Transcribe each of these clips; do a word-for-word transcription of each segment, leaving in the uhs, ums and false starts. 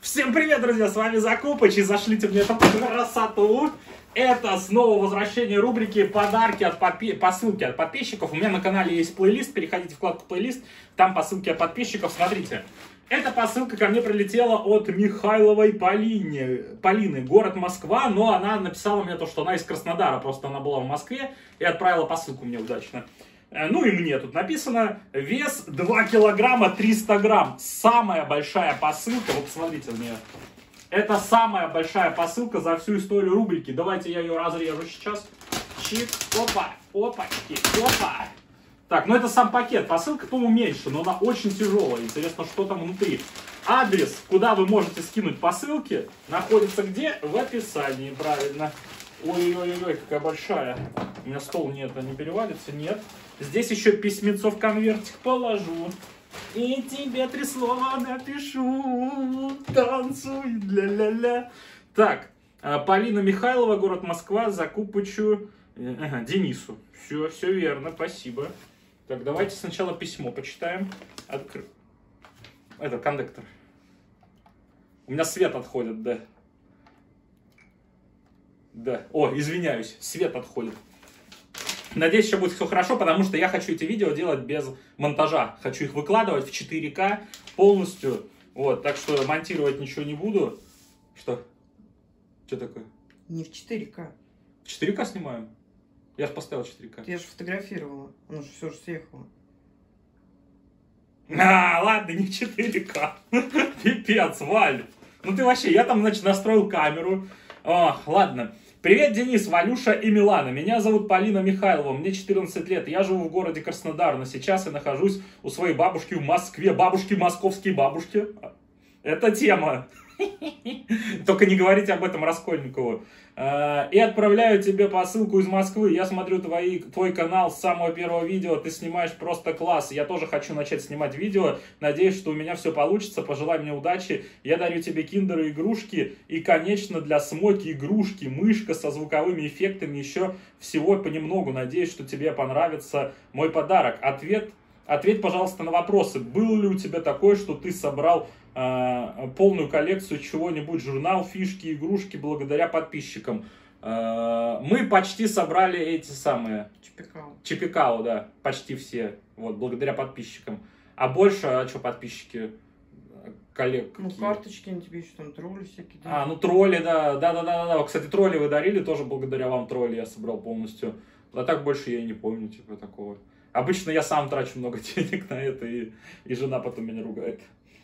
Всем привет, друзья, с вами Закупыч, и зашлите мне эту красоту. Это снова возвращение рубрики «Подарки от подпи... посылки от подписчиков». У меня на канале есть плейлист, переходите в вкладку «Плейлист», там посылки от подписчиков, смотрите. Эта посылка ко мне прилетела от Михайловой Полине, Полины, город Москва, но она написала мне то, что она из Краснодара, просто она была в Москве и отправила посылку мне удачно. Ну и мне тут написано: вес два килограмма триста грамм. Самая большая посылка. Вот посмотрите на нее. Это самая большая посылка за всю историю рубрики. Давайте я ее разрежу сейчас. Чик, опа, опачки, опа. Так, ну это сам пакет. Посылка, по-моему, меньше, но она очень тяжелая. Интересно, что там внутри. Адрес, куда вы можете скинуть посылки, находится где? В описании, правильно. Ой-ой-ой, какая большая. У меня стол нет, не перевалится, нет. Здесь еще письмецо в конвертик положу. И тебе три слова напишу. Танцуй, ля-ля-ля. Так, Полина Михайлова, город Москва, Закупычу, ага, Денису. Все, все верно, спасибо. Так, давайте сначала письмо почитаем. Откры... Это кондуктор. У меня свет отходит, да. Да. О, извиняюсь, свет отходит. Надеюсь, еще будет все хорошо, потому что я хочу эти видео делать без монтажа. Хочу их выкладывать в четыре ка полностью. Вот, так что монтировать ничего не буду. Что? Что такое? Не в четыре ка. В четыре ка снимаем? Я же поставил четыре ка. Я же фотографировала. Оно же все же съехало. А, ладно, не в четыре ка. Пипец, Валь. Ну ты вообще, я там, значит, настроил камеру. О, ладно. Привет, Денис, Валюша и Милана. Меня зовут Полина Михайлова, мне четырнадцать лет. Я живу в городе Краснодар, но сейчас я нахожусь у своей бабушки в Москве. Бабушки, московские бабушки. Это тема. Только не говорите об этом Раскольникову. И отправляю тебе посылку из Москвы. Я смотрю твои, твой канал с самого первого видео. Ты снимаешь просто класс. Я тоже хочу начать снимать видео. Надеюсь, что у меня все получится. Пожелай мне удачи. Я дарю тебе киндеры, игрушки. И, конечно, для Смоки игрушки. Мышка со звуковыми эффектами. Еще всего понемногу. Надеюсь, что тебе понравится мой подарок. Ответ... Ответь, пожалуйста, на вопросы. Было ли у тебя такое, что ты собрал э, полную коллекцию чего-нибудь, журнал, фишки, игрушки, благодаря подписчикам? Э, мы почти собрали эти самые... Чипикао. Чипикао, да, почти все, вот, благодаря подписчикам. А больше, а что подписчики? Коллег, ну, какие? Карточки, на тебе еще там тролли всякие. Да. А, ну тролли, да, да-да-да. Кстати, тролли вы дарили, тоже благодаря вам тролли я собрал полностью. А так больше я и не помню, типа, такого. Обычно я сам трачу много денег на это, и, и жена потом меня ругает.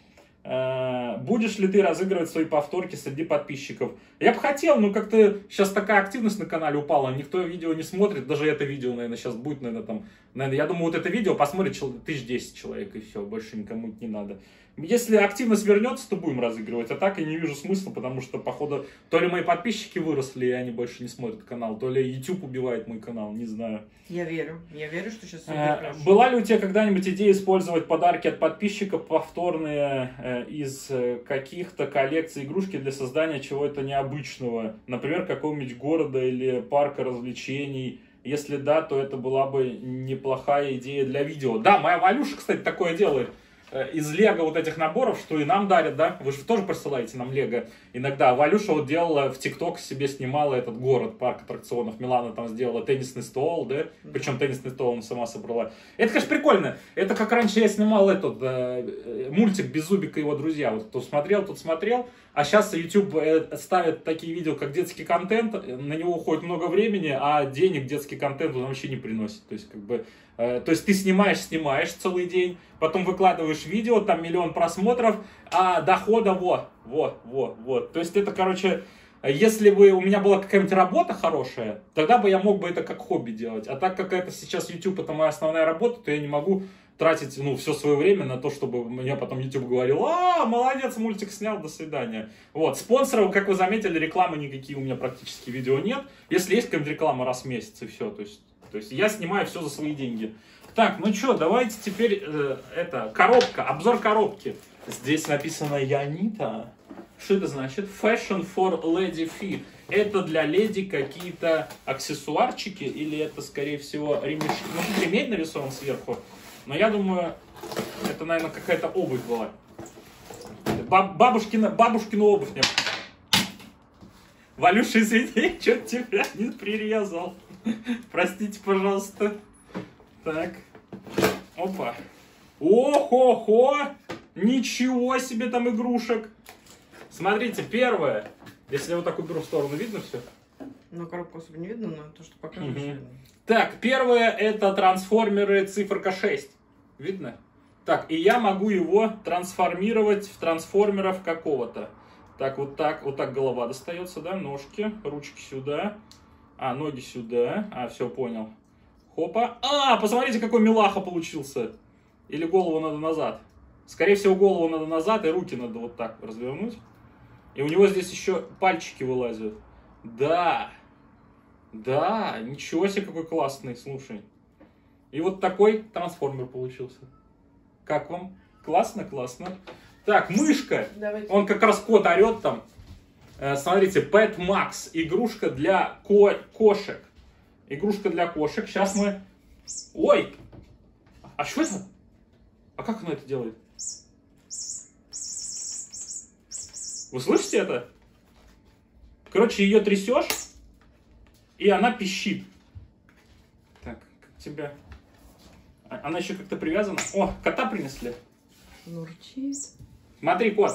А, будешь ли ты разыгрывать свои повторки среди подписчиков? Я бы хотел, но как-то сейчас такая активность на канале упала, никто видео не смотрит, даже это видео, наверное, сейчас будет, наверное, там, наверное, я думаю, вот это видео посмотрит тысяч десять человек, и все, больше никому не надо. Если активность вернется, то будем разыгрывать, а так я не вижу смысла, потому что, походу, то ли мои подписчики выросли, и они больше не смотрят канал, то ли YouTube убивает мой канал, не знаю. Я верю, я верю, что сейчас все будет а, хорошо. Была ли у тебя когда-нибудь идея использовать подарки от подписчиков, повторные э, из э, каких-то коллекций игрушки для создания чего-то необычного? Например, какого-нибудь города или парка развлечений? Если да, то это была бы неплохая идея для видео. Да, моя Валюша, кстати, такое делает. Из лего вот этих наборов, что и нам дарят, да? Вы же тоже присылаете нам лего иногда. Валюша вот делала в ТикТок, себе снимала этот город, парк аттракционов. Милана там сделала теннисный стол, да? Причем теннисный стол она сама собрала. Это, конечно, прикольно. Это как раньше я снимал этот э, мультик «Беззубик и его друзья». Вот кто смотрел, тот смотрел. А сейчас YouTube ставит такие видео, как детский контент. На него уходит много времени, а денег детский контент он вообще не приносит. То есть, как бы... То есть ты снимаешь, снимаешь целый день, потом выкладываешь видео, там миллион просмотров, а дохода вот, вот, вот, вот. То есть это, короче, если бы у меня была какая-нибудь работа хорошая, тогда бы я мог бы это как хобби делать. А так как это сейчас YouTube, это моя основная работа, то я не могу тратить, ну, все свое время на то, чтобы мне потом YouTube говорил: а, молодец, мультик снял, до свидания. Вот, спонсоров, как вы заметили, рекламы никакие у меня практически видео нет. Если есть какая-нибудь реклама раз в месяц, и все, то есть... То есть я снимаю все за свои деньги. Так, ну что, давайте теперь, э, это, коробка, обзор коробки. Здесь написано Янита. Что это значит? Fashion for Lady Fee. Это для леди какие-то аксессуарчики, или это, скорее всего, ремешки? Ну, тут ремень нарисован сверху. Но я думаю, это, наверное, какая-то обувь была. Баб, бабушкина, бабушкину обувь мне. Валюша, извини, что-то тебя не прирезал. Простите, пожалуйста. Так. Опа. О-хо-хо! Ничего себе там игрушек. Смотрите, первое. Если я вот так уберу в сторону, видно все? Ну, коробку особо не видно, но то, что показываешь, Угу. видно. Так, первое это трансформеры циферка шесть. Видно? Так, и я могу его трансформировать в трансформеров какого-то. Так, вот так, вот так голова достается, да, ножки, ручки сюда. А, ноги сюда. А, все, понял. Хопа. А, посмотрите, какой милаха получился. Или голову надо назад. Скорее всего, голову надо назад, и руки надо вот так развернуть. И у него здесь еще пальчики вылазят. Да. Да, ничего себе, какой классный, слушай. И вот такой трансформер получился. Как вам? Классно, классно. Так, мышка. Давайте. Он как раз кот орет там. Э, смотрите, Pet Max. Игрушка для ко кошек. Игрушка для кошек. Сейчас мы... Ой! А что это? А как она это делает? Вы слышите это? Короче, ее трясешь, и она пищит. Так, как тебя... А- Она еще как-то привязана. О, кота принесли. Ну, рычит. Смотри, кот.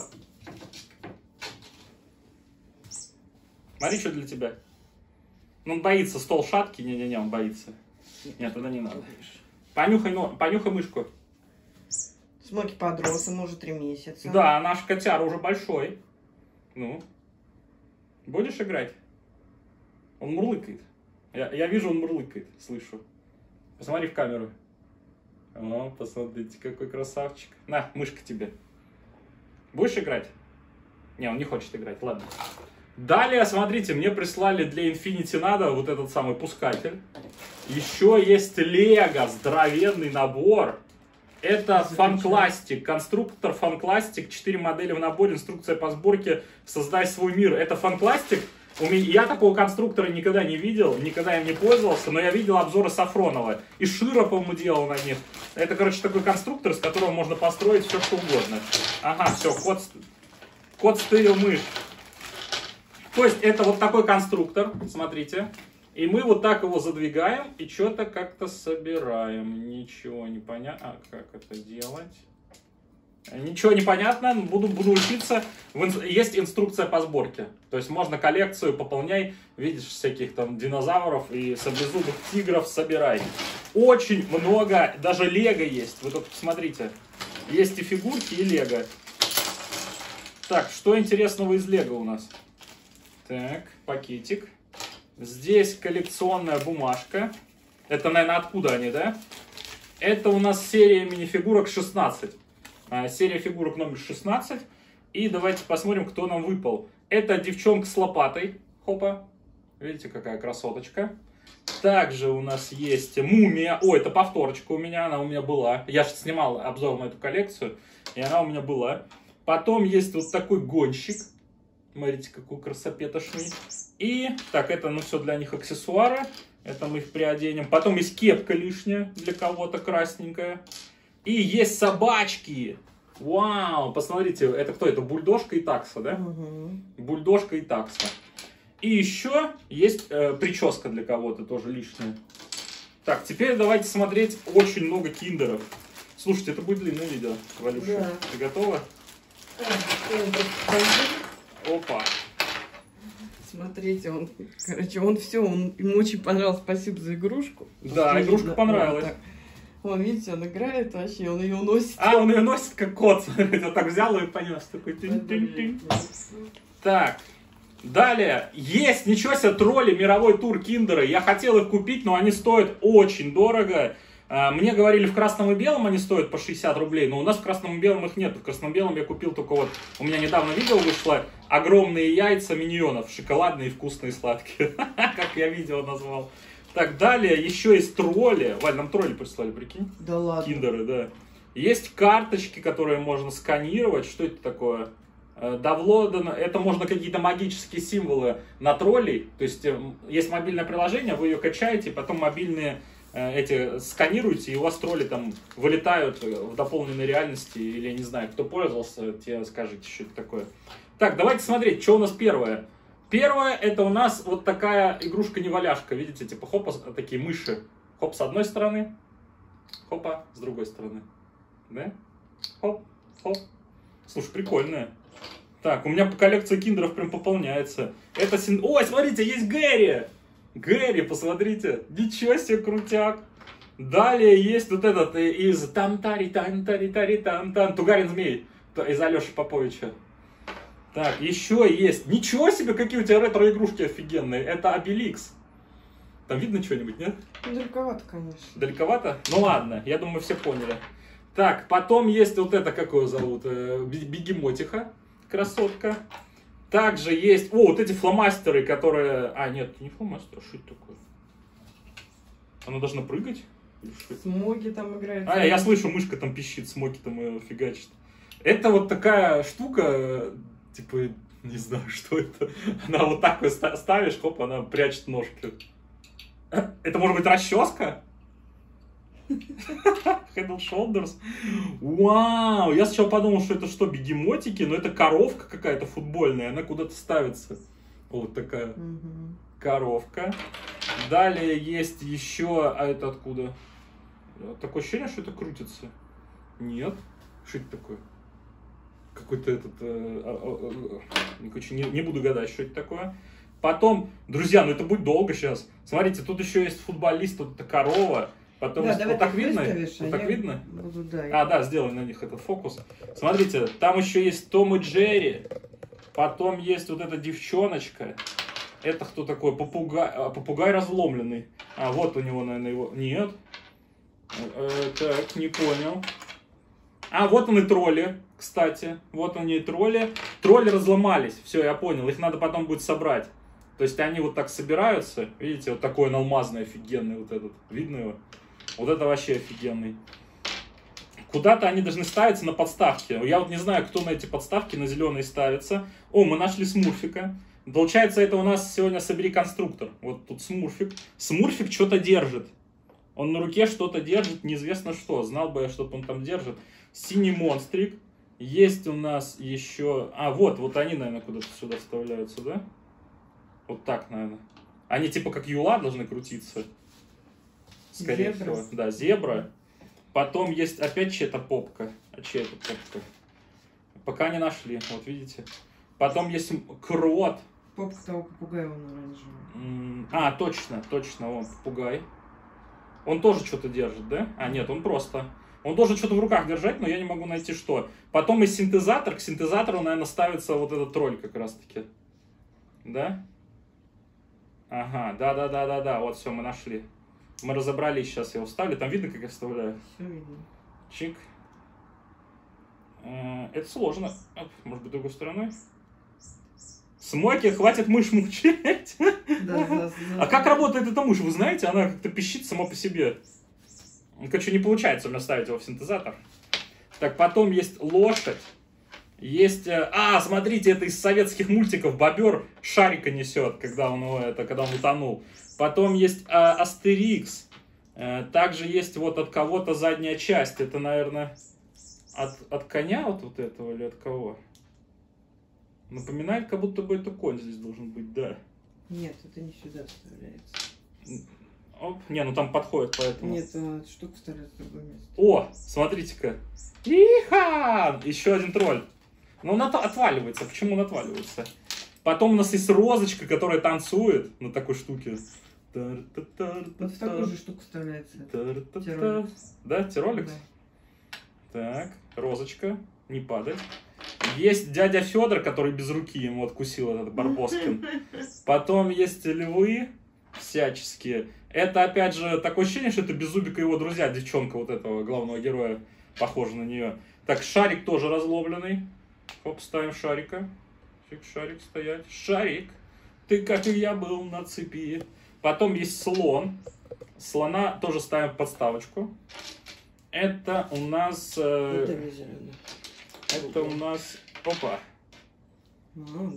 Смотри, что для тебя. Ну, он боится, стол шаткий. Не-не-не, он боится. Нет, тогда не надо. Понюхай, но... Понюхай мышку. Смоки подрос, ему уже три месяца. Да, наш котяра уже большой. Ну. Будешь играть? Он мурлыкает. Я, я вижу, он мурлыкает, слышу. Посмотри в камеру. О, посмотрите, какой красавчик. На, мышка тебе. Будешь играть? Не, он не хочет играть, ладно. Далее, смотрите, мне прислали для Infinity надо вот этот самый пускатель. Еще есть Лего, здоровенный набор. Это фанкластик, конструктор фанкластик, четыре модели в наборе, инструкция по сборке, создай свой мир. Это фанкластик. У меня, я такого конструктора никогда не видел, никогда им не пользовался, но я видел обзоры Сафронова. И Шира, по-моему, делал на них. Это, короче, такой конструктор, с которого можно построить все, что угодно. Ага, все, кот, кот стырил мышь. То есть это вот такой конструктор, смотрите. И мы вот так его задвигаем и что-то как-то собираем. Ничего не понятно. А как это делать? Ничего не понятно. Буду, буду учиться. Есть инструкция по сборке. То есть можно коллекцию пополняй. Видишь всяких там динозавров и саблезубых тигров собирай. Очень много. Даже лего есть. Вы только посмотрите. Есть и фигурки, и лего. Так, что интересного из лего у нас? Так, пакетик. Здесь коллекционная бумажка. Это, наверное, откуда они, да? Это у нас серия минифигурок шестнадцать. А, серия фигурок номер шестнадцать. И давайте посмотрим, кто нам выпал. Это девчонка с лопатой. Хопа. Видите, какая красоточка. Также у нас есть мумия. О, это повторочка у меня. Она у меня была. Я же снимал обзор на эту коллекцию. И она у меня была. Потом есть вот такой гонщик. Смотрите, какой красопетошный. И, так, это, ну, все для них аксессуары. Это мы их приоденем. Потом есть кепка лишняя для кого-то, красненькая. И есть собачки. Вау, посмотрите, это кто? Это бульдожка и такса, да? Угу. Бульдожка и такса. И еще есть э, прическа для кого-то, тоже лишняя. Так, теперь давайте смотреть очень много киндеров. Слушайте, это будет длинное видео, Валюша. Да. Ты готова? Опа. Смотрите, он, короче, он все, он, ему очень понравилось, спасибо за игрушку. Да, Тут игрушка видно, понравилась. вот так. Вон, видите, он играет вообще, он ее носит. А, он ее носит как кот. Смотрите, вот так взял и понес. Такой тынь-тынь-тынь. Так. Далее. Есть, ничего себе, тролли, мировой тур киндеры. Я хотел их купить, но они стоят очень дорого. Мне говорили, в красном и белом они стоят по шестьдесят рублей, но у нас в красном и белом их нет. В красном и белом я купил только вот, у меня недавно видео вышло, огромные яйца миньонов, шоколадные, вкусные, сладкие, как я видео назвал. Так, далее еще есть тролли. Валь, нам тролли прислали, прикинь? Да ладно. Киндеры, да. Есть карточки, которые можно сканировать. Что это такое? Давлодано. Это можно какие-то магические символы на троллей. То есть есть мобильное приложение, вы ее качаете, потом мобильные э, эти сканируете, и у вас тролли там вылетают в дополненной реальности, или я не знаю, кто пользовался, те скажите, что это такое. Так, давайте смотреть, что у нас первое. Первое, это у нас вот такая игрушка-неваляшка, видите, типа хопа, такие мыши. Хоп с одной стороны, хопа с другой стороны. Да? Хоп, хоп. Слушай, прикольная. Так, у меня коллекция киндеров прям пополняется. Это син... Ой, смотрите, есть Гэри! Гэри, посмотрите. Ничего себе, крутяк. Далее есть вот этот из там-тари-там-тари-тари-там-там. Тугарин Змей. Из Алеши Поповича. Так, еще есть. Ничего себе, какие у тебя ретро-игрушки офигенные. Это Обеликс. Там видно что-нибудь, нет? Ну, далековато, конечно. Далековато? Ну ладно, я думаю, все поняли. Так, потом есть вот это, как его зовут? Бегемотиха. Красотка. Также есть... О, вот эти фломастеры, которые... А, нет, не фломастер, что это такое? Она должна прыгать? Смоги там играют. А, я слышу, мышка там пищит, смоки там ее фигачит. Это вот такая штука, типа, не знаю, что это. Она вот так вот ставишь, хоп, она прячет ножки. Это может быть расческа? Head and Shoulders. Вау! Я сначала подумал, что это что, бегемотики, но это коровка какая-то футбольная, она куда-то ставится. Вот такая угу. коровка. Далее есть еще... А это откуда? Такое ощущение, что это крутится. Нет. Что это такое? Какой-то этот... Э, э, э, короче, не, не буду гадать, что это такое. Потом, друзья, ну это будет долго сейчас. Смотрите, тут еще есть футболист, тут это корова. Потом да, вот так видно? Вот так видно? Буду, да, а, да, сделай на них этот фокус. Смотрите, там еще есть Том и Джерри. Потом есть вот эта девчоночка. Это кто такой? Попугай, а, попугай разломленный. А, вот у него, наверное, его... Нет. Э, так, не понял. А, вот он и тролли, кстати. Вот они и тролли. Тролли разломались. Все, я понял. Их надо потом будет собрать. То есть они вот так собираются. Видите, вот такой он алмазный, офигенный вот этот. Видно его? Вот это вообще офигенный. Куда-то они должны ставиться на подставки. Я вот не знаю, кто на эти подставки, на зеленые ставится. О, мы нашли Смурфика. Получается, это у нас сегодня собери конструктор. Вот тут Смурфик. Смурфик что-то держит. Он на руке что-то держит, неизвестно что. Знал бы я, что он там держит. Синий монстрик. Есть у нас еще... А, вот, вот они, наверное, куда-то сюда вставляются, да? Вот так, наверное. Они типа как юла должны крутиться. Скорее зебра. всего. Да, зебра. Потом есть опять чья-то попка. А чья это попка? Пока не нашли. Вот видите. Потом есть крот. Попка того попугая он оранжевый. А, точно, точно, он попугай. Он тоже что-то держит, да? А, нет, он просто... Он должен что-то в руках держать, но я не могу найти что. Потом есть синтезатор. К синтезатору, наверное, ставится вот этот тролль как раз-таки. Да? Ага, да-да-да-да-да. Вот все, мы нашли. Мы разобрались, сейчас я его вставлю. Там видно, как я вставляю? Все видно. Чик. Это сложно. Может быть, другой стороной? Смоки, хватит мышь мучить. Да, да, да. А как работает эта мышь, вы знаете? Она как-то пищит сама по себе. Короче, не получается у меня ставить его в синтезатор. Так, потом есть лошадь. Есть... А, смотрите, это из советских мультиков. Бобер шарика несет, когда он, это, когда он утонул. Потом есть а, Астерикс. А, также есть вот от кого-то задняя часть. Это, наверное, от, от коня вот, вот этого или от кого? Напоминает, как будто бы это конь здесь должен быть, да. Нет, это не сюда вставляется. Оп. Не, ну там подходит, поэтому... Нет, эта штука вставляется в другое место. О, смотрите-ка. Иха! Еще один тролль. Но он отваливается. Почему он отваливается? Потом у нас есть розочка, которая танцует на такой штуке. Вот в такую же штуку вставляется. Тироликс. Да, тироликс? Да. Так, розочка. Не падать. Есть дядя Федор, который без руки ему откусил этот Барбоскин. Потом есть львы всяческие. Это, опять же, такое ощущение, что это Беззубик и его друзья, девчонка вот этого главного героя, похожа на нее. Так, шарик тоже разломленный. Хоп, ставим шарика. Фиг, шарик стоять. Шарик, ты как и я был на цепи. Потом есть слон. Слона тоже ставим в подставочку. Это у нас... Э, это, это у нас... Опа. А, да.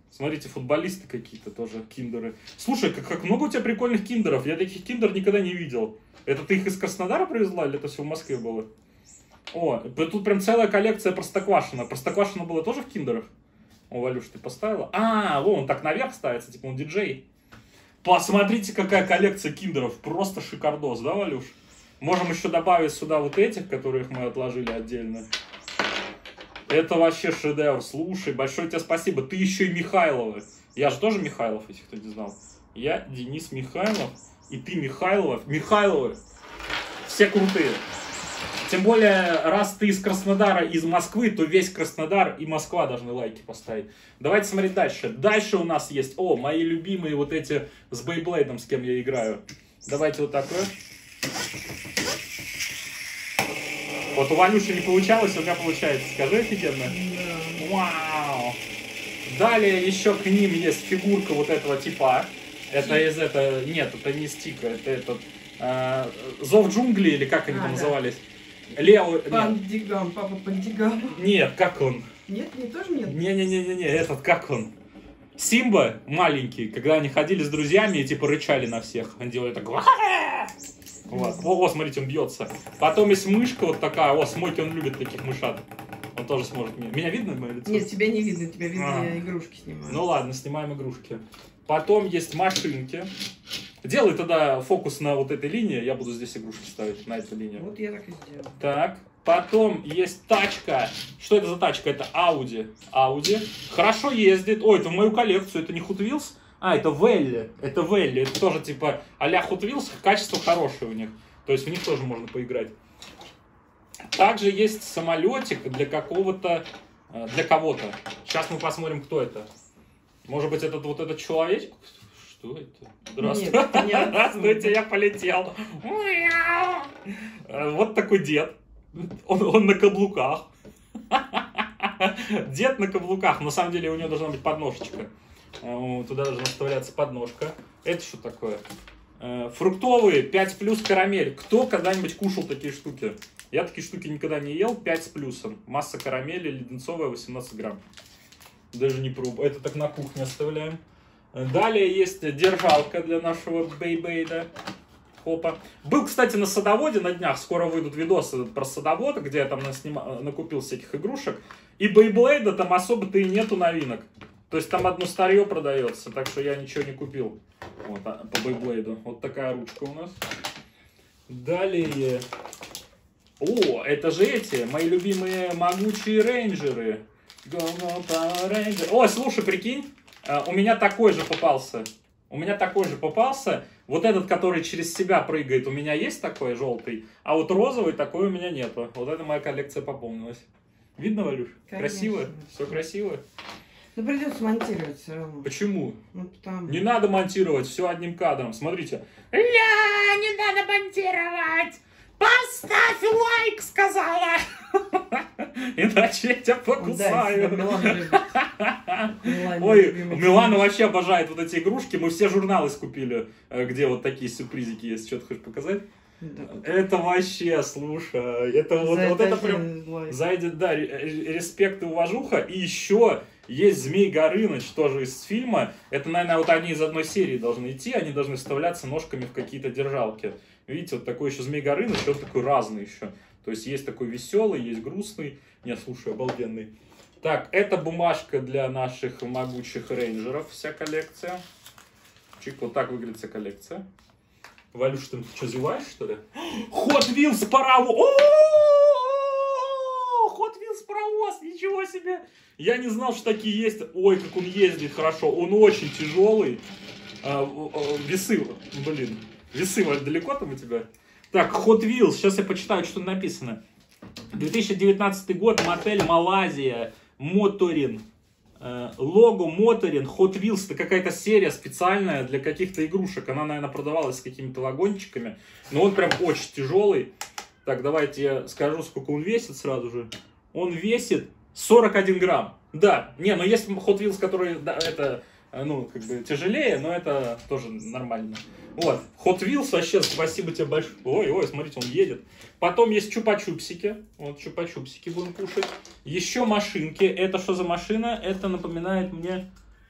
Смотрите, футболисты какие-то тоже, киндеры. Слушай, как, как много у тебя прикольных киндеров. Я таких киндер никогда не видел. Это ты их из Краснодара привезла или это все в Москве было? О, тут прям целая коллекция Простоквашино. Простоквашино было тоже в киндерах? О, Валюш, ты поставила? А, вон, он так наверх ставится, типа он диджей. Посмотрите, какая коллекция киндеров. Просто шикардос, да, Валюш? Можем еще добавить сюда вот этих, которых мы отложили отдельно. Это вообще шедевр. Слушай, большое тебе спасибо. Ты еще и Михайлова. Я же тоже Михайлов, если кто не знал. Я Денис Михайлов. И ты Михайлова. Михайловы. Все крутые. Тем более, раз ты из Краснодара, из Москвы, то весь Краснодар и Москва должны лайки поставить. Давайте смотреть дальше. Дальше у нас есть, о, мои любимые вот эти с Бейблейдом, с кем я играю. Давайте вот такое. Вот у Ванюши не получалось, у меня получается. Скажи, офигенно. Да. Вау. Далее еще к ним есть фигурка вот этого типа. Это из этого... Нет, это не стика, это этот... Э, Зов джунглей, или как они а, там да. назывались? Лео... Пандигам, папа Пандигам. Нет, как он? Нет, не тоже нет? Не-не-не-не, этот, как он? Симба маленький, когда они ходили с друзьями и типа рычали на всех. Он делает так... Вот. О, о, смотрите, он бьется. Потом есть мышка вот такая. О, Смоки, он любит таких мышат. Он тоже сможет. Меня видно, мое лицо? Нет, тебя не видно, тебя видно, а. игрушки снимаю. Ну ладно, снимаем игрушки. Потом есть машинки. Делай тогда фокус на вот этой линии. Я буду здесь игрушки ставить, на эту линию. Вот я так и сделаю. Так. Потом есть тачка. Что это за тачка? Это Audi. Audi. Хорошо ездит. Ой, это в мою коллекцию. Это не Hot Wheels? А, это Велли. Это Велли. Это тоже типа а-ля Hot Wheels. Качество хорошее у них. То есть в них тоже можно поиграть. Также есть самолетик для какого-то... Для кого-то. Сейчас мы посмотрим, кто это. Может быть, этот вот этот человечек? Что это? Здравствуйте. Нет, это не Здравствуйте, я полетел. Вот такой дед. Он, он на каблуках. Дед на каблуках. На самом деле у него должна быть подножечка. Туда должна вставляться подножка. Это что такое? Фруктовые, пять плюс карамель. Кто когда-нибудь кушал такие штуки? Я такие штуки никогда не ел. пять с плюсом. Масса карамели леденцовая восемнадцать грамм. Даже не пробую. Это так на кухне оставляем. Далее есть держалка для нашего бейбейда. Хопа. Был, кстати, на садоводе на днях. Скоро выйдут видосы про садовод, где я там наснима... накупил всяких игрушек. И бейблейда там особо-то и нету новинок. То есть там одно старье продается. Так что я ничего не купил. Вот, по бейблейду. Вот такая ручка у нас. Далее... О, это же эти, мои любимые могучие рейнджеры. Go, go, Power Ranger. Ой, слушай, прикинь, у меня такой же попался. У меня такой же попался. Вот этот, который через себя прыгает, у меня есть такой желтый. А вот розовый такой у меня нету. Вот это моя коллекция пополнилась. Видно, Валюш? Конечно. Красиво? Все красиво? Ну, придется монтировать все равно. Почему? Ну, потому... Не надо монтировать, все одним кадром. Смотрите. Ля, не надо монтировать! Поставь лайк, сказала! Иначе я тебя покусаю. Ой, Милана вообще обожает вот эти игрушки. Мы все журналы скупили, где вот такие сюрпризики есть. Что ты хочешь показать? Да. Это вообще, слушай, это вот, вот это прям зайдет, да, респект и уважуха. И еще есть Змей Горыныч, тоже из фильма. Это, наверное, вот они из одной серии должны идти. Они должны вставляться ножками в какие-то держалки. Видите, вот такой еще Змей Горыныч, он такой разный еще. То есть есть такой веселый, есть грустный. Не, слушай, обалденный. Так, это бумажка для наших могучих рейнджеров, вся коллекция. Чик, вот так выглядит вся коллекция. Валюш, ты что, зеваешь, что ли? Hot Wheels паровоз! Hot Wheels паровоз, ничего себе! Я не знал, что такие есть. Ой, как он ездит хорошо. Он очень тяжелый. А, весы, блин. Весы, Валь, далеко там у тебя? Так, Hot Wheels. Сейчас я почитаю, что написано. две тысячи девятнадцатый год, мотель Малайзия, Моторин. Лого Моторин, Hot Wheels, это какая-то серия специальная для каких-то игрушек. Она, наверное, продавалась с какими-то вагончиками. Но он прям очень тяжелый. Так, давайте я скажу, сколько он весит сразу же. Он весит сорок один грамм. Да, не, но есть Hot Wheels, которые, да, это, ну, как бы тяжелее, но это тоже нормально. Вот, Hot Wheels, вообще, спасибо тебе большое. Ой, ой, смотрите, он едет. Потом есть чупа-чупсики. Вот чупа-чупсики будем кушать. Еще машинки. Это что за машина? Это напоминает мне...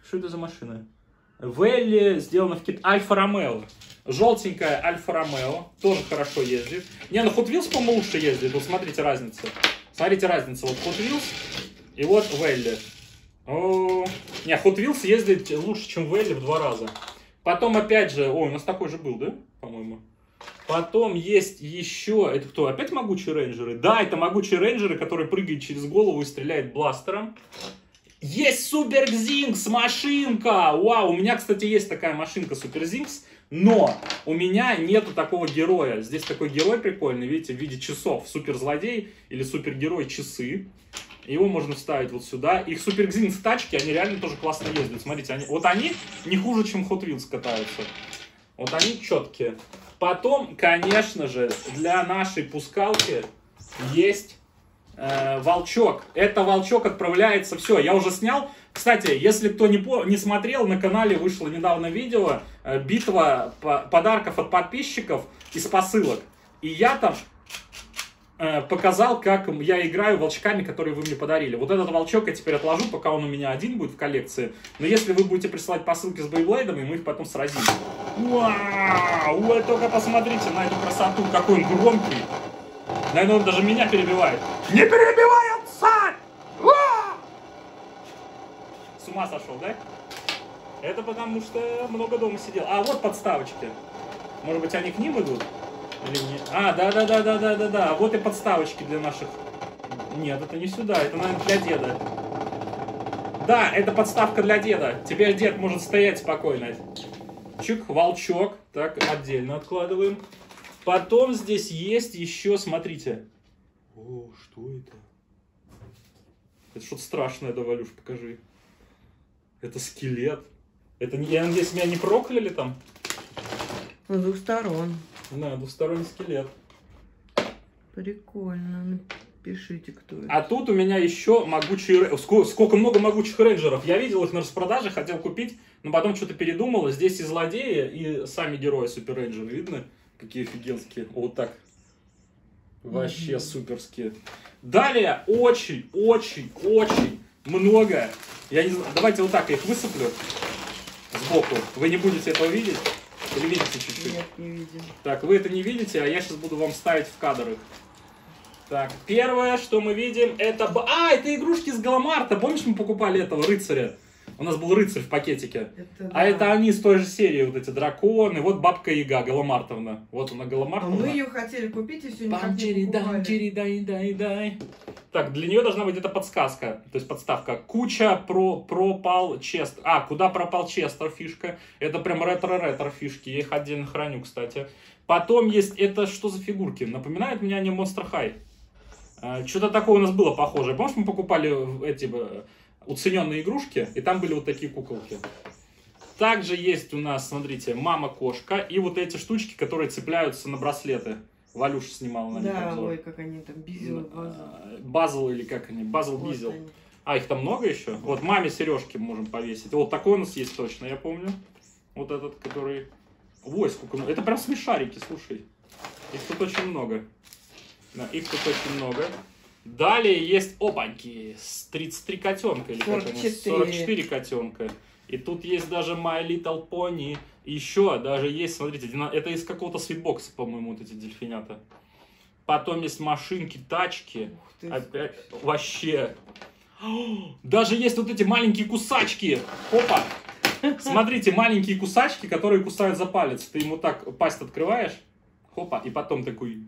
Что это за машина? Велли сделана в Китае. Альфа Ромео. Желтенькая Альфа Ромео. Тоже хорошо ездит. Не, ну Hot Wheels, по-моему, лучше ездит. Вот смотрите разницу. Смотрите разницу. Вот Hot Wheels и вот Велли. О, не, Hot Wheels ездит лучше, чем Велли в два раза. Потом опять же... Ой, у нас такой же был, да? По-моему. Потом есть еще... Это кто? Опять могучие рейнджеры? Да, это могучие рейнджеры, которые прыгают через голову и стреляют бластером. Есть Супер Зинкс машинка! Вау, у меня, кстати, есть такая машинка Супер Зинкс, но у меня нету такого героя. Здесь такой герой прикольный, видите, в виде часов. Суперзлодей или супергерой часы. Его можно вставить вот сюда. Их Супер Зинкс тачки, они реально тоже классно ездят. Смотрите, они, вот они не хуже, чем Hot Wheels катаются. Вот они четкие. Потом, конечно же, для нашей пускалки есть... Волчок. Это Волчок отправляется. Все, я уже снял. Кстати, если кто не, по, не смотрел, на канале вышло недавно видео битва подарков от подписчиков из посылок. И я там э, показал, как я играю волчками, которые вы мне подарили. Вот этот волчок я теперь отложу, пока он у меня один будет в коллекции. Но если вы будете присылать посылки с бейблейдами, мы их потом сразим. Вау! Вы только посмотрите на эту красоту, какой он громкий. Наверное, он даже меня перебивает. Не перебивай, отца! С ума сошел, да? Это потому что много дома сидел. А, вот подставочки. Может быть, они к ним идут? Или не? А, да-да-да-да-да-да-да. Вот и подставочки для наших... Нет, это не сюда. Это, наверное, для деда. Да, это подставка для деда. Теперь дед может стоять спокойно. Чик, волчок. Так, отдельно откладываем. Потом здесь есть еще, смотрите. О, что это? Это что-то страшное, да, Валюш, покажи. Это скелет. Это, я надеюсь, меня не прокляли там? С двух сторон. Да, двухсторонний скелет. Прикольно. Напишите, кто это. А тут у меня еще могучие... Сколько, сколько много могучих рейнджеров. Я видел их на распродаже, хотел купить, но потом что-то передумал. Здесь и злодеи, и сами герои супер рейнджеры, видно? Какие офигенские. Вот так. Вообще mm-hmm. суперские. Далее очень, очень, очень много. Я не знаю. Давайте вот так я их высыплю сбоку. Вы не будете этого видеть? Или видите чуть-чуть? Нет, не видим. Так, вы это не видите, а я сейчас буду вам ставить в кадр их. Так, первое, что мы видим, это... А, это игрушки с Галамарта. Помнишь, мы покупали этого рыцаря? У нас был рыцарь в пакетике. Это, а да. Это они из той же серии, вот эти драконы. Вот бабка Яга, Галамартовна. Вот она, Галамартовна. А мы ее хотели купить и все никак не покупали. Дай, дай, дай. Так, для нее должна быть эта подсказка. То есть подставка. Куча про, пропал Честер. А, куда пропал Честер фишка. Это прям ретро-ретро фишки. Я их отдельно храню, кстати. Потом есть... Это что за фигурки? Напоминает мне они Monster High. А, что-то такое у нас было похожее. Помнишь, мы покупали эти... уцененные игрушки, и там были вот такие куколки. Также есть у нас, смотрите, мама-кошка и вот эти штучки, которые цепляются на браслеты. Валюша снимала на них да, обзор. Ой, как они там, Бизел, Базл. Базл или как они, Базл, вот Бизел. Они. А, их там много еще? Вот маме сережки можем повесить. Вот такой у нас есть точно, я помню. Вот этот, который... Ой, сколько... Это прям смешарики, слушай. Их тут очень много. Да, их тут очень много. Далее есть, опаньки, тридцать три котенка, или сорок четыре. сорок четыре котенка. И тут есть даже My Little Pony. Еще даже есть, смотрите, это из какого-то свитбокса, по-моему, вот эти дельфинята. Потом есть машинки, тачки. Опять, вообще. Даже есть вот эти маленькие кусачки. Опа. Смотрите, маленькие кусачки, которые кусают за палец. Ты ему так пасть открываешь. Хопа. И потом такой...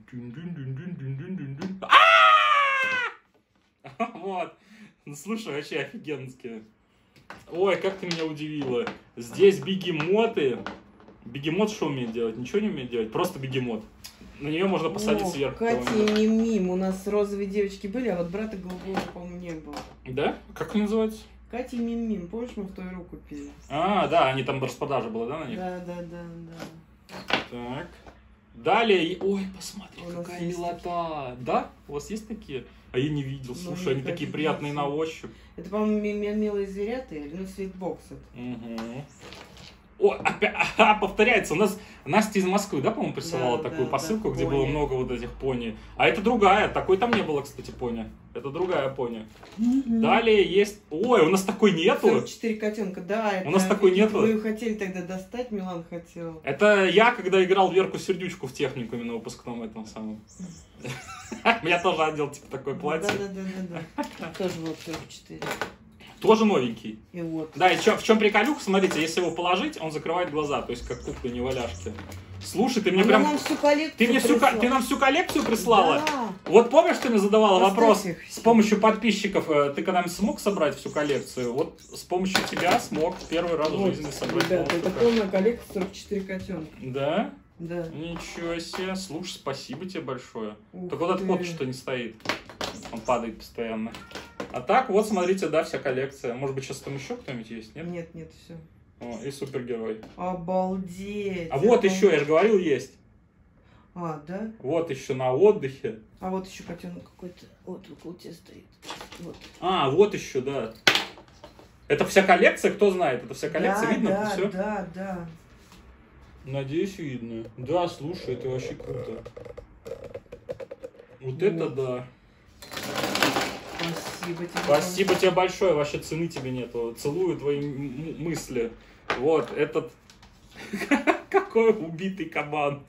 Вот. Ну, слушай, вообще офигенские. Ой, как ты меня удивила. Здесь бегемоты. Бегемот что умеет делать? Ничего не умеет делать. Просто бегемот. На нее можно посадить О, сверху. Катя и Мим. У нас розовые девочки были, а вот брата голубого, по-моему, не было. Да? Как он называется? Катя и Мим-Мим. Помнишь, мы в той руку купили? А, да, они там распродажа была, да, на них? Да, да, да, да. Так. Далее... Ой, посмотри, у какая милота. Да? У вас есть такие? А я не видел, слушай, ну, они такие приятные на ощупь. Это, по-моему, милые зверята или ну, свитбокс это. Угу. О, опять, а, повторяется. У нас Настя из Москвы, да, по-моему, присылала Да, такую да, посылку, да, где пони. было много вот этих пони. А это другая. Такой там не было, кстати, пони. Это другая пони. Мгм. Далее есть... Ой, у нас такой нету. сорок четыре котенка, да. Это, У нас такой видимо, нету. Вы ее хотели тогда достать, Милан хотел. Это я, когда играл Верку Сердючку в техникуме на выпускном этом самом. Я тоже одел типа такое платье. Да, да, да, да, да. Тоже вот сорок четыре. Тоже новенький. И вот. Да, и чё- в чем приколюха, смотрите, если его положить, он закрывает глаза, то есть как кукла неваляшки. Слушай, ты мне Она прям... нам всю коллекцию Ты мне всю, ко- прислала. ты нам всю коллекцию прислала? Да. Вот помнишь, ты мне задавала Поставь вопрос их. с помощью подписчиков, э, ты когда-нибудь смог собрать всю коллекцию? Вот с помощью тебя смог первый раз в Вот, жизни собрать. ребята, полностью это коллекцию. полная коллекция сорок четыре котенка. Да? Да. Ничего себе. Слушай, спасибо тебе большое. Ух Только вот этот ты. кот что не стоит. Он падает постоянно. А так, вот смотрите, да, вся коллекция. Может быть, сейчас там еще кто-нибудь есть, нет? Нет, нет, все. О, и супергерой. Обалдеть. А вот обалдеть. еще, я же говорил, есть. А, да? Вот еще на отдыхе. А вот еще котенок какой-то. Вот около тебя стоит. Вот. А, вот еще, да. Это вся коллекция, кто знает? Это вся коллекция, да, видно? да, Все? да, да. Надеюсь, видно. Да, слушай, это вообще круто. Вот Вот. это да. Спасибо тебе. Спасибо тебе большое, вообще цены тебе нету. Целую твои м- мысли. Вот, этот... Какой убитый кабан.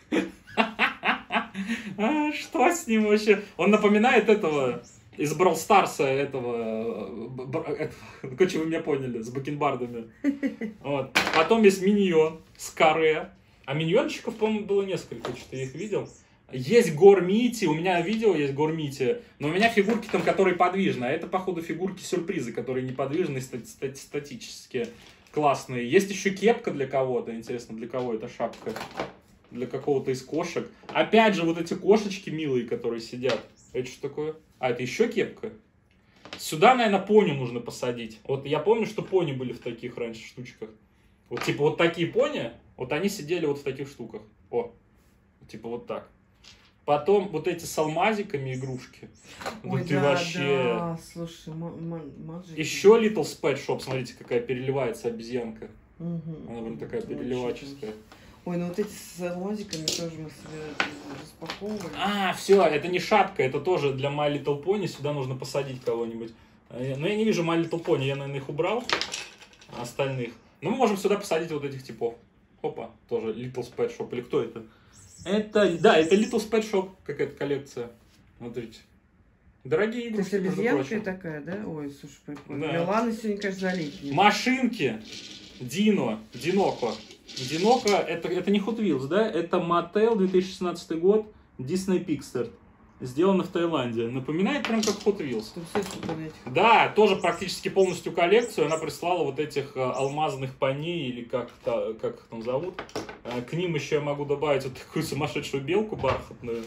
А, что с ним вообще? Он напоминает этого... Из Brawl Старса этого, б- б- этого... Короче, вы меня поняли, с бакенбардами. Вот. Потом есть Миньон с каре. А миньончиков, по-моему, было несколько, что-то я их видел. Есть Гормити, у меня видео есть Гормити, но у меня фигурки там, которые подвижны, а это, походу, фигурки-сюрпризы, которые неподвижные, стати- стати- статические, классные. Есть еще кепка для кого-то, интересно, для кого эта шапка? Для какого-то из кошек. Опять же, вот эти кошечки милые, которые сидят. Это что такое? А, это еще кепка? Сюда, наверное, пони нужно посадить. Вот я помню, что пони были в таких раньше штучках. Вот типа вот такие пони, вот они сидели вот в таких штуках. О, типа вот так. Потом вот эти с алмазиками игрушки. Ой, Вот ты да, вообще... да, слушай, ма- ма- маджики. Еще Little Pet Shop, смотрите, какая переливается обезьянка. Мгм. Она прям такая Вообще переливаческая. Ой, ну вот эти с алмазиками тоже мы себе распаковывали. А, все, это не шапка, это тоже для My Little Pony. Сюда нужно посадить кого-нибудь. Э, Но я не вижу My Little Pony, я, наверное, их убрал. А остальных. Но мы можем сюда посадить вот этих типов. Опа, тоже Little Pet Shop. Или кто это? Это, да, это Little Pet Shop, какая-то коллекция. Смотрите. Дорогие То есть игрушки, между обезьянка прочим. такая, да? Ой, слушай, прикольно. Да. Милана сегодня, конечно, залетняя. Машинки. Дино. Диноко. Диноко, это, это не Hot Wheels, да? Это Mattel, две тысячи шестнадцатый год, Disney Pixar. Сделано в Таиланде. Напоминает прям как Hot Wheels. Тут все сука на этих. Да, тоже практически полностью коллекцию. Она прислала вот этих э, алмазных пони, или как, та- как их там зовут. Э, К ним еще я могу добавить вот такую сумасшедшую белку бархатную.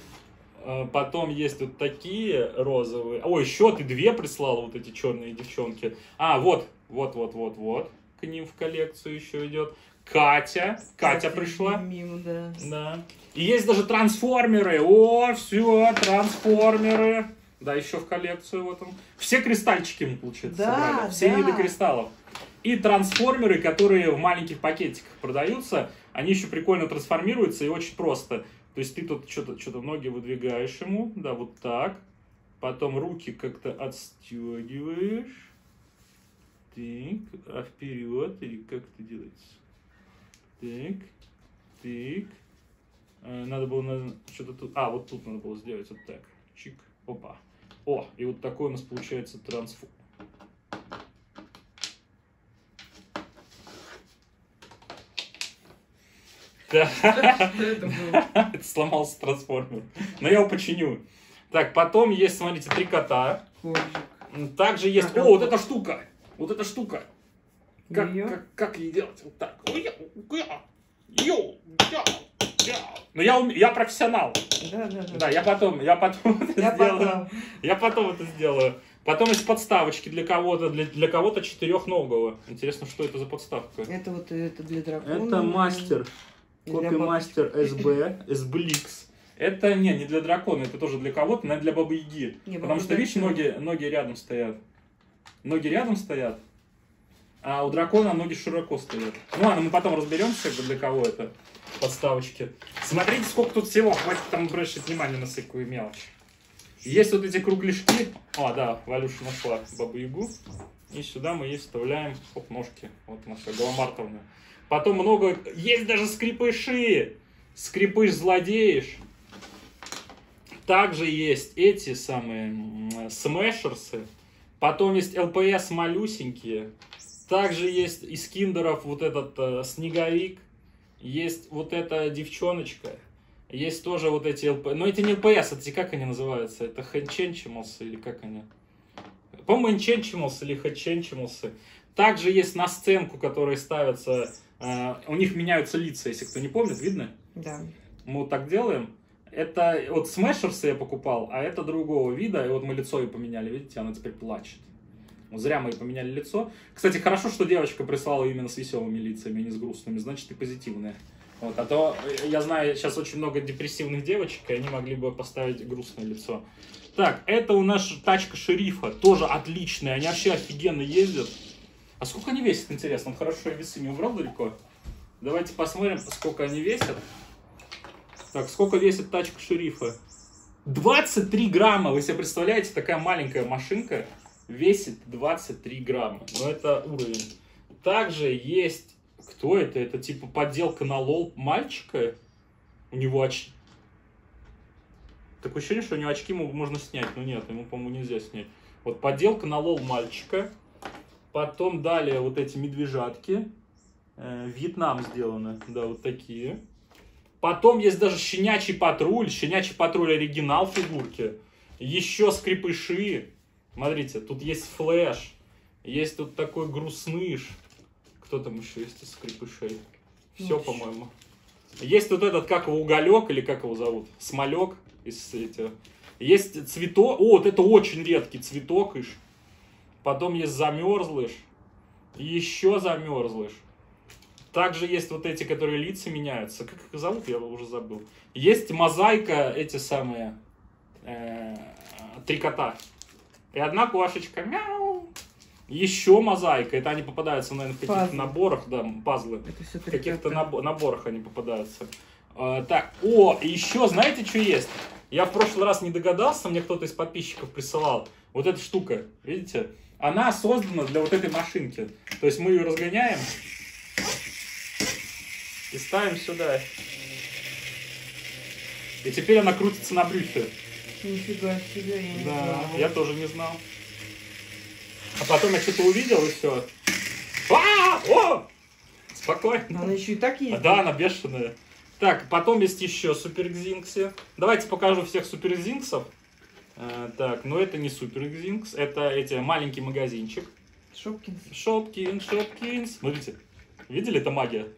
Э, Потом есть вот такие розовые. Ой, еще ты две прислала, вот эти черные девчонки. А, вот, вот, вот, вот, вот. К ним в коллекцию еще идет. Катя. Катя пришла. Мимо, да. Да. И есть даже трансформеры. О, все, трансформеры. Да, еще в коллекцию вот он. Все кристальчики мы, получается, Да, собрали. Все да. виды кристаллов. И трансформеры, которые в маленьких пакетиках продаются, они еще прикольно трансформируются и очень просто. То есть ты тут что-то что-то ноги выдвигаешь ему, да, вот так. Потом руки как-то отстегиваешь. Так, а вперед, или как это делается? Так, так. Э, Надо было на- что-то тут... А, вот тут надо было сделать вот так. Чик, опа. О, и вот такой у нас получается трансформ. Да. Что это было? Это сломался трансформер. Но я его починю. Так, потом есть, смотрите, три кота. Коржик. Также есть... Так, О, вот эта штука! Вот эта штука! Как, Её? как, как ей делать? Вот так. Йоу, я, я. Но я, ум- я профессионал. Да, да, да. Да, я потом, я потом это Я сделаю. потом. Я потом это сделаю. Потом есть подставочки для кого-то, для, для кого-то четырехногого. Интересно, что это за подставка? Это вот это для дракона. Это мастер. Для Копимастер эс бэ, эс бэ икс. Это не, не для дракона, это тоже для кого-то, но для Бабы Яги. Не, Потому Баба что, видишь, Яга. ноги, ноги рядом стоят. Ноги рядом стоят. А у дракона ноги широко стоят. Ну ладно, мы потом разберемся, для кого это подставочки. Смотрите, сколько тут всего. Хватит там обращать внимание на всякую мелочь. Есть вот эти кругляшки. О, да, Валюша нашла Бабу-Ягу. И сюда мы ей вставляем оп, ножки. Вот наша Галамартовна. Потом много... Есть даже скрипыши. Скрипыш-злодеиш. Также есть эти самые смешерсы. Потом есть ЛПС малюсенькие. Также есть из киндеров вот этот э, снеговик. Есть вот эта девчоночка. Есть тоже вот эти ЛПС. Но эти не ЛПС, эти как они называются? Это Хэнченчималсы или как они? По-моему, Энченчималсы или Хэнченчималсы. Также есть на сценку, которые ставятся... Э, у них меняются лица, если кто не помнит. Видно? Да. Мы вот так делаем. Это вот смешерсы я покупал, а это другого вида. И вот мы лицо ей поменяли, видите, она теперь плачет. Зря мы ей поменяли лицо. Кстати, хорошо, что девочка прислала именно с веселыми лицами, а не с грустными. Значит, и позитивная. Вот. А то, я знаю, сейчас очень много депрессивных девочек, и они могли бы поставить грустное лицо. Так, это у нас тачка шерифа. Тоже отличная. Они вообще офигенно ездят. А сколько они весят, интересно? Он хорошо весы не убрал далеко. Давайте посмотрим, сколько они весят. Так, сколько весит тачка шерифа? двадцать три грамма. Вы себе представляете, такая маленькая машинка весит двадцать три грамма. Ну, это уровень. Также есть... Кто это? Это типа подделка на лол мальчика. У него очки. Такое ощущение, что у него очки можно снять. Но нет, ему, по-моему, нельзя снять. Вот подделка на лол мальчика. Потом далее вот эти медвежатки. Э, Вьетнам сделаны. Да, вот такие. Потом есть даже щенячий патруль. Щенячий патруль оригинал фигурки. Еще скрипыши. Смотрите, тут есть флэш. Есть тут такой грустныш. Кто там еще есть из скрипышей? Все, по-моему. Есть вот этот, как его, уголек, или как его зовут? Смолек. Из этих. Есть цветок. О, вот это очень редкий цветок. Иш. Потом есть замерзлыш. И еще замерзлыш. Также есть вот эти, которые лица меняются. Как их зовут, я уже забыл. Есть мозаика, эти самые э, три кота. И одна кошечка. Мяу. Еще мозаика. Это они попадаются, наверное, в каких-то наборах. Да, пазлы. В каких-то набор, наборах они попадаются. А, так, о, еще знаете, что есть? Я в прошлый раз не догадался, мне кто-то из подписчиков присылал. Вот эта штука, видите? Она создана для вот этой машинки. То есть мы ее разгоняем и ставим сюда. И теперь она крутится на брюхе. Нифига себе, я не да, знала. Я тоже не знал. А потом я что-то увидел и все. А, о! Спокойно. Она еще и так есть. Да, она бешеная. Так, потом есть еще суперэкзинксы. Давайте покажу всех суперэкзинксов. А, так, но это не суперэкзинкс, это эти маленький магазинчик. Шопкинс. Шопкинс, Шопкинс. Смотрите, видели, это магия.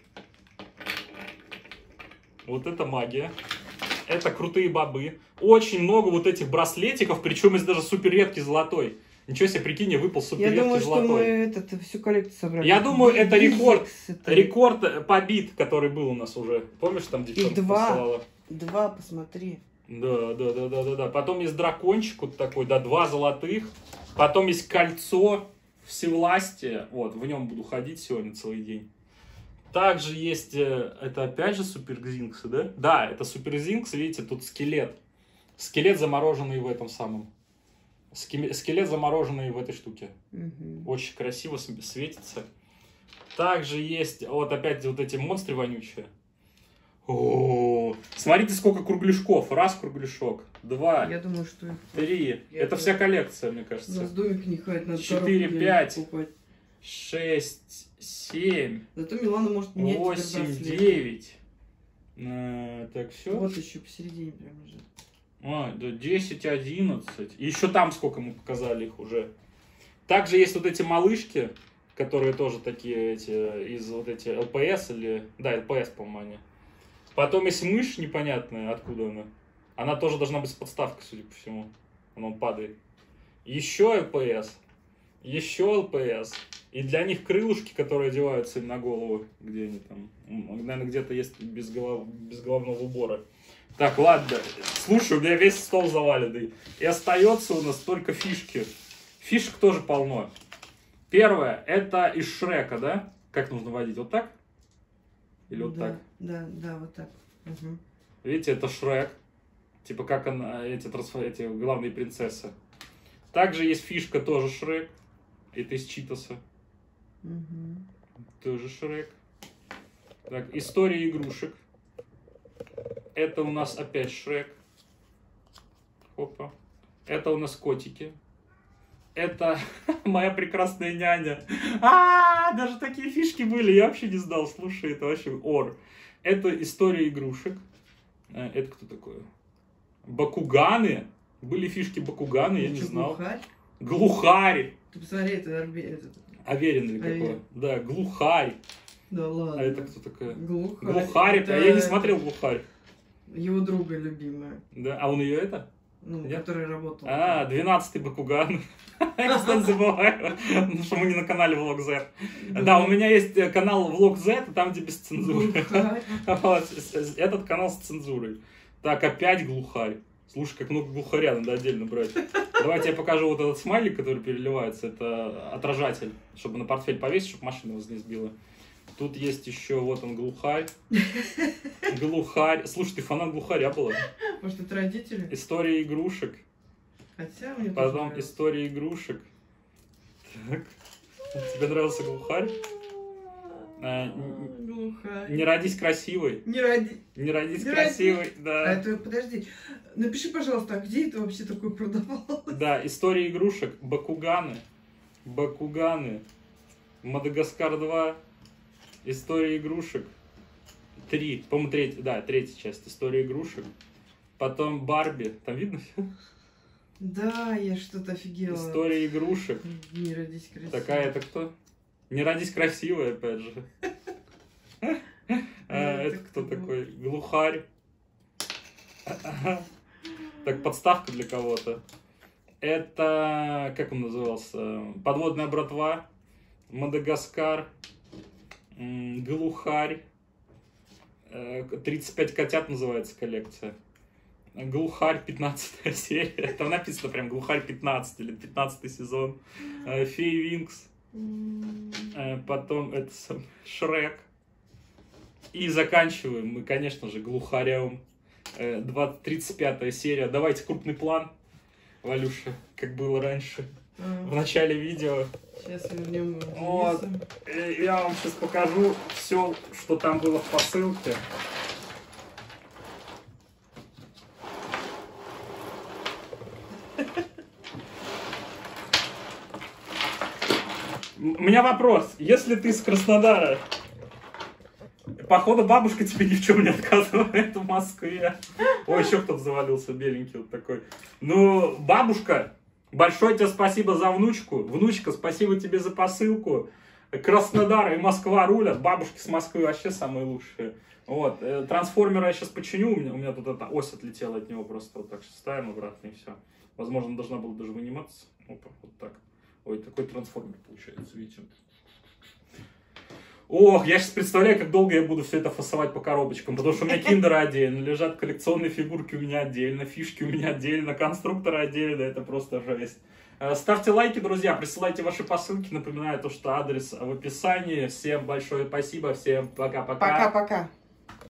Вот это магия. Это крутые бобы. Очень много вот этих браслетиков, причем есть даже супер редкий золотой. Ничего себе, прикинь, я выпал супер редкий думаю, золотой. Я думаю, что мы это, всю коллекцию собрали. Я думаю, это рекорд, это... рекорд побит, который был у нас уже. Помнишь, там девчонка посылала? Два, посмотри. Да, да, да, да, да, да. Потом есть дракончик вот такой, да, два золотых. Потом есть кольцо всевластия. Вот, в нем буду ходить сегодня целый день. Также есть, это опять же суперэкзинксы, да? Да, это суперэкзинкс, видите, тут скелет. Скелет, замороженный в этом самом. Скелет, замороженный в этой штуке. Угу. Очень красиво светится. Также есть, вот опять вот эти монстры вонючие. О, смотрите, сколько кругляшков. Раз кругляшок, два, я думаю, что их... три. Я это вся коллекция, мне кажется. У нас домик не хватит, надо четыре, пять, шесть, семь, зато Милана может менять восемь, девять. А, так, все. Вот еще посередине прям лежит. А, да, десять, одиннадцать. И еще там сколько мы показали их уже. Также есть вот эти малышки, которые тоже такие эти, из вот эти ЛПС или... Да, ЛПС, по-моему, они. Потом есть мышь непонятная, откуда она. Она тоже должна быть с подставкой, судя по всему. Она падает. Еще ЛПС. Еще ЛПС. И для них крылышки, которые одеваются им на голову. Где они там? Наверное, где-то есть без, голов... без головного убора. Так, ладно. Слушай, у меня весь стол заваленный. И остается у нас только фишки. Фишек тоже полно. Первое, это из Шрека, да? Как нужно водить? Вот так? Или вот да, так? Да, да, вот так. Угу. Видите, это Шрек. Типа как она, эти, эти главные принцессы. Также есть фишка, тоже Шрек. Это из Читоса. Угу. Тоже Шрек. Так, история игрушек. Это у нас опять Шрек. Опа. Это у нас котики. Это моя прекрасная няня. А, даже такие фишки были, я вообще не знал. Слушай, это вообще ор. Это история игрушек. Это кто такой? Бакуганы. Были фишки Бакуганы, я не знал. Глухарь? Глухарь. Ты посмотри, это Арбе... Аверин или какой? Да, Глухарь. Да ладно. А это кто такой? Глухарь. Глухарь. Это... А я не смотрел Глухарь. Его друга любимая. Да, а он ее это? Ну, Нет? который работал. А, двенадцатый Бакуган. Я, кстати, забываю, что мы не на канале Влог Z. Да, у меня есть канал Влог Z, там, где без цензуры. Этот канал с цензурой. Так, опять Глухарь. Слушай, как много глухаря надо отдельно брать. Давайте я покажу вот этот смайлик, который переливается. Это отражатель, чтобы на портфель повесить, чтобы машина вас не сбила. Тут есть еще, вот он, Глухарь. Глухарь. Слушай, ты фанат Глухаря была? Может, это родители? История игрушек. Хотя мне Потом история игрушек. Так. Тебе нравился Глухарь? А, Глухарь. Не родись красивой. Не роди... Не родись Не красивой, роди... да. А это, подожди, напиши, пожалуйста, а где это вообще такое продавалось? Да, история игрушек. Бакуганы. Бакуганы. Мадагаскар два. История игрушек. Три. По-моему, третья. Да, третья часть. История игрушек. Потом Барби. Там видно все? Да, я что-то офигела. История игрушек. Не родись красивой. Такая это кто? Не родись красивой, опять же. Это кто такой? Глухарь. Так, подставка для кого-то. Это, как он назывался? Подводная братва. Мадагаскар. Глухарь. тридцать пять котят называется коллекция. Глухарь, пятнадцатая серия. Там написано прям Глухарь пятнадцать или пятнадцатый сезон. Фей Винкс. Потом это сам Шрек. И заканчиваем мы, конечно же, Глухарем. тридцать пятая серия. Давайте крупный план, Валюша, как было раньше. А. В начале видео. Сейчас вернем. Вот. Я вам сейчас покажу все, что там было в посылке. У меня вопрос. Если ты из Краснодара, походу бабушка тебе ни в чем не отказывает в Москве. Ой, еще кто-то завалился, беленький вот такой. Ну, бабушка, большое тебе спасибо за внучку. Внучка, спасибо тебе за посылку. Краснодар и Москва рулят. Бабушки с Москвы вообще самые лучшие. Вот. Трансформера я сейчас починю. У меня, у меня тут эта ось отлетела от него. Просто вот так ставим обратно и все. Возможно, должна была даже выниматься. Опа, вот так. Ой, такой трансформер получается, видите. Ох, я сейчас представляю, как долго я буду все это фасовать по коробочкам, потому что у меня киндеры отдельно, лежат коллекционные фигурки у меня отдельно, фишки у меня отдельно, конструкторы отдельно, это просто жесть. Ставьте лайки, друзья, присылайте ваши посылки, напоминаю то, что адрес в описании. Всем большое спасибо, всем пока-пока. Пока-пока.